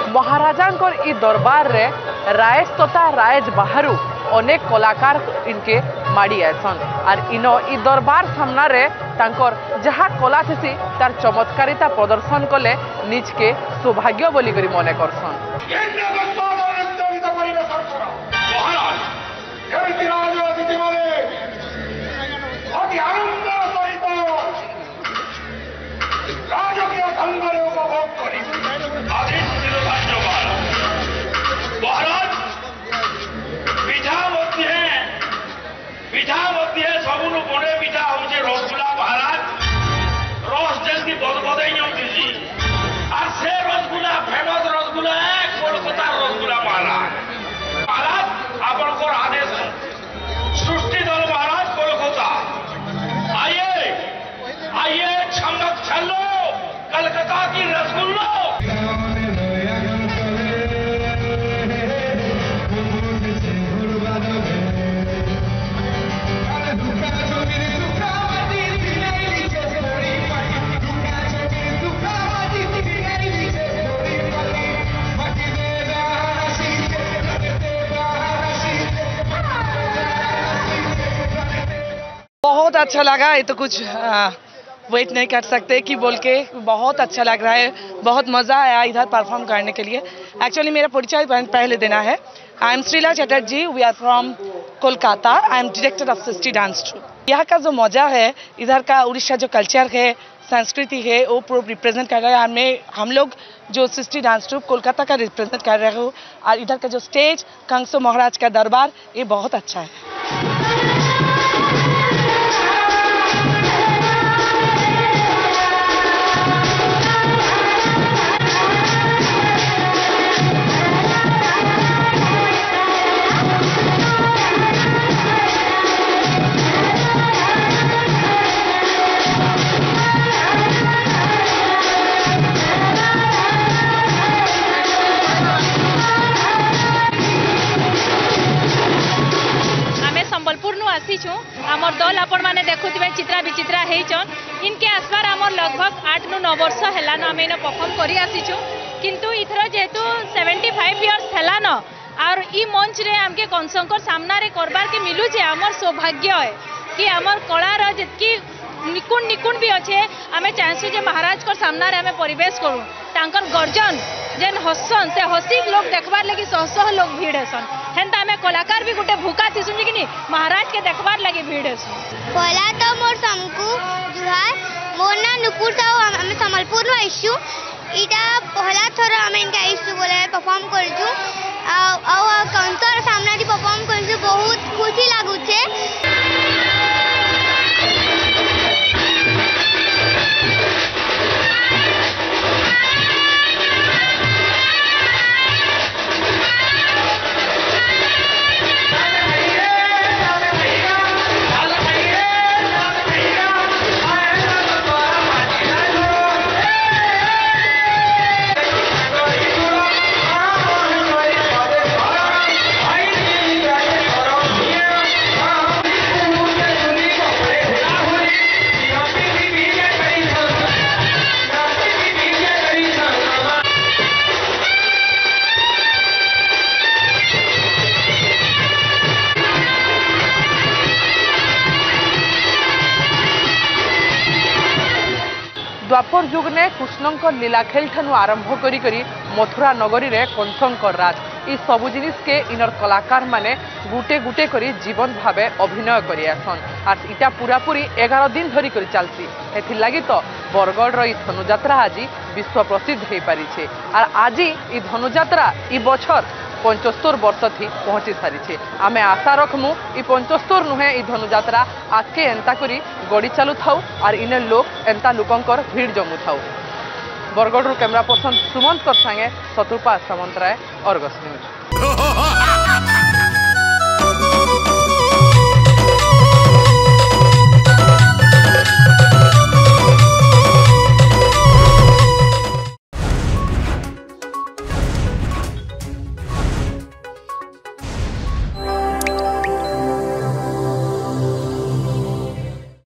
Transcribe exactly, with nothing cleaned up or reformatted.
महाराजांकर ई दरबार रे रायज तथा रायज बाहरु अनेक कलाकार इनके माड़ी आसन और इन ई दरबार सामना रे तांकर जहाँ कला थी तार चमत्कारिता प्रदर्शन कले निज के सौभाग्य बोली करी मने करसन। बहुत अच्छा लगा। ये तो कुछ वेट नहीं कर सकते कि बोल के बहुत अच्छा लग रहा है। बहुत मज़ा आया इधर परफॉर्म करने के लिए। एक्चुअली मेरा परिचय पहले देना है। I am Shreela Chatterjee, we are from Kolkata. I am director of Sristi dance troupe. यहाँ का जो मज़ा है, इधर का उड़ीसा जो कल्चर है, संस्कृति है, वो पूरा रिप्रेजेंट कर रहा है। हमें हम लोग जो सिस्टी डांस ट्रूप कोलकाता का रिप्रेजेंट कर रहे हो, और इधर का जो स्टेज कंसो महाराज का दरबार, ये बहुत अच्छा है। आमर दल आपण मैंने देखुवे चित्रा विचित्रा होन इनके आसबार आमर लगभग आठ नु नौ वर्ष है आम इन परफॉर्म कर आसीचु किंतु इथर जेहेतु सेवेन्टी फाइव इयर्स है और ई मंच रे आमके कंसंकर सामना रे करबार के मिलू जे आमर सौभाग्य है कि आमर कलार जितकी निकुण निकुण भी अच्छे आम चाहूँ जे महाराज को सामना रे आम परिवेश करूँ तांकर गर्जन जेन हसन से हसी लोग देखबार लगी शह शह लोग भीड़ हेसन हेन्ता आम कलाकार भी गोटे भूखा थी कि नहीं महाराज के देखबार लगी भीड़ हेसन। पहला तो मोर समकु जुहार मोर ना नुपुर साहू आम संबलपुर नु आइसु इटा पहला थर आम इनका आइसु बोले परफॉर्म करछु आ आ कंसर सामना दी परफॉर्म करछु बहुत खुशी लागुछे। द्वापर युग ने कृष्णंकर लीलाखेल ठनु आरंभ करी करी मथुरा नगरी रे कंसंकर राज ई सबु जिनिस के इनर कलाकार माने गुटे गुटे करी जीवन भावे अभिनय करी आसन और इटा पूरा पूरी एगार दिन धरी करी चलती एथि लगी तो बरगढ़ रो ई धनुजात्रा आज विश्व प्रसिद्ध हो पारी छे और आज ई धनुजात्रा ई बछर पंचस्तोर वर्ष थी पहुँची सारी आमे आशा रखमु ई पंचस्तोर नुहे ई धनुजात्रा आके एंता करी गड़ी चलु थाउ और इने लोग एंता लोकंकर भीड़ जमु थाउ। बरगढ़ कैमरा पर्सन सुमंत संगे शत्रुपा सामंतराय, अर्गस न्यूज।